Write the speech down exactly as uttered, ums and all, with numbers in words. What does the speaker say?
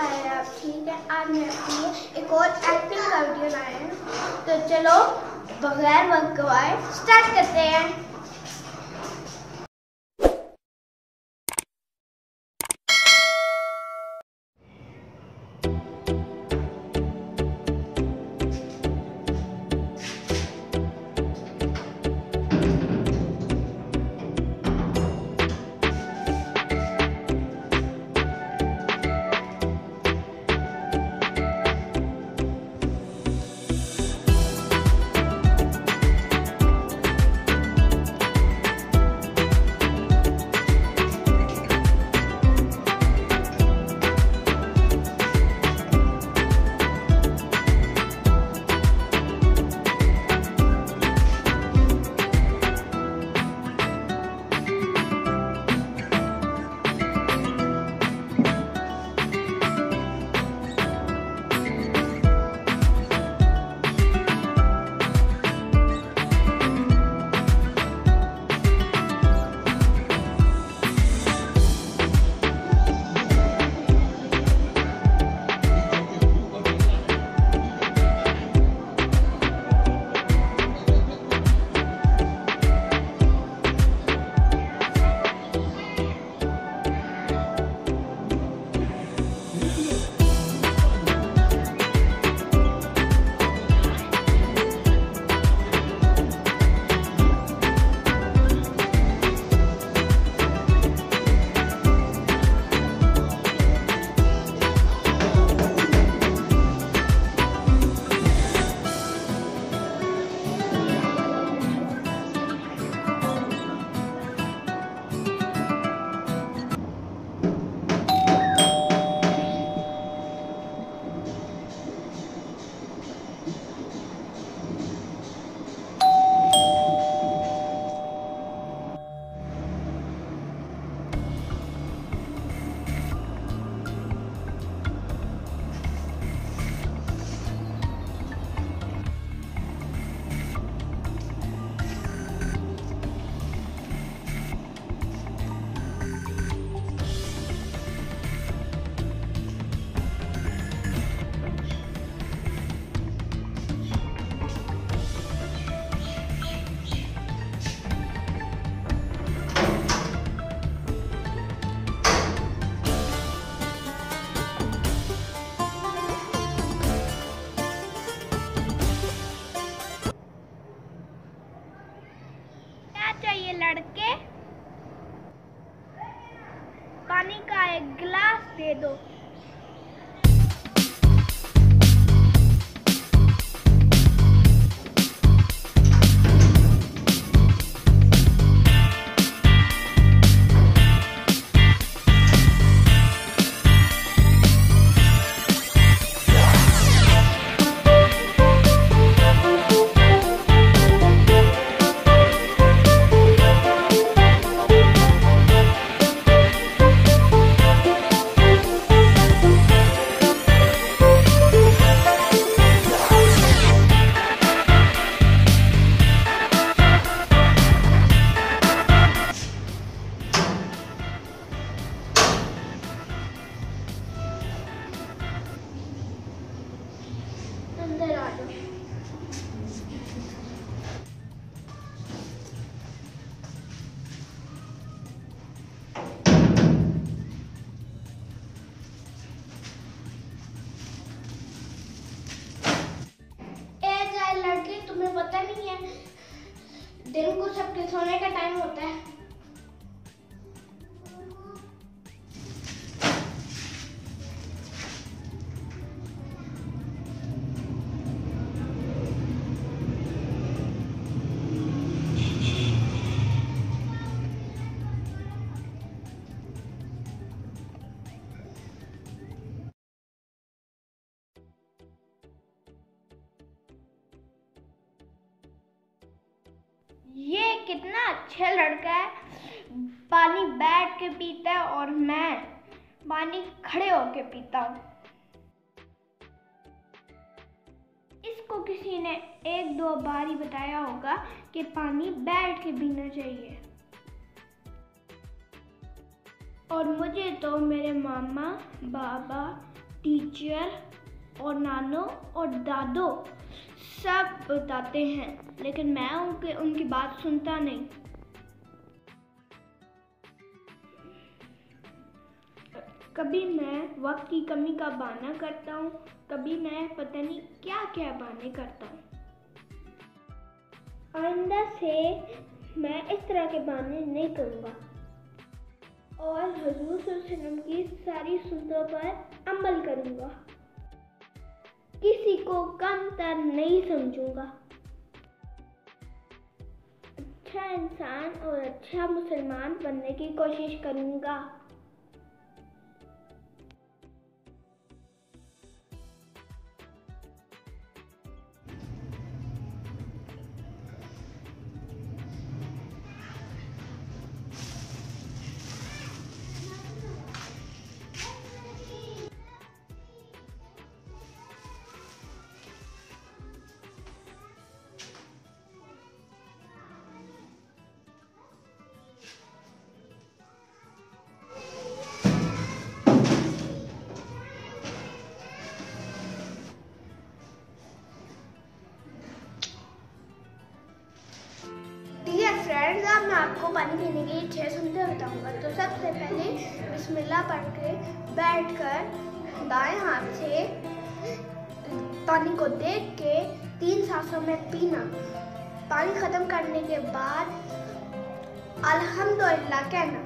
है आप ठीक है। आज मैं अपनी एक और एक्टिंग का वीडियो लाए हैं, तो चलो बगैर वक्त गवाए स्टार्ट करते हैं। चाहिए लड़के, पानी का एक गिलास दे दो। अंदर आ जाओ। ए जाए लड़की, तुम्हें पता नहीं है दिन को सबके सोने का टाइम होता है। ये कितना अच्छा लड़का है, पानी बैठ के पीता है और मैं पानी खड़े होके पीता हूँ। इसको किसी ने एक दो बार ही बताया होगा कि पानी बैठ के पीना चाहिए, और मुझे तो मेरे मामा, बाबा टीचर और नानो और दादो सब बताते हैं, लेकिन मैं उनके उनकी बात सुनता नहीं। कभी मैं वक्त की कमी का बहाना करता हूँ, कभी मैं पता नहीं क्या क्या बहाने करता हूँ। आइंदा से मैं इस तरह के बहाने नहीं करूँगा और हुजूर सल्लल्लाहु अलैहि वसल्लम की सारी सुन्नतों पर अमल करूँगा। किसी को कमतर नहीं समझूंगा। अच्छा इंसान और अच्छा मुसलमान बनने की कोशिश करूँगा। फ्रेंड्स, अब मैं आपको पानी पीने की छह सुन्नतें बताऊंगा। तो सबसे पहले बिस्मिल्लाह पढ़ के बैठकर दाएं हाथ से पानी को देख के तीन सांसों में पीना। पानी खत्म करने के बाद अल्हम्दुलिल्लाह कहना।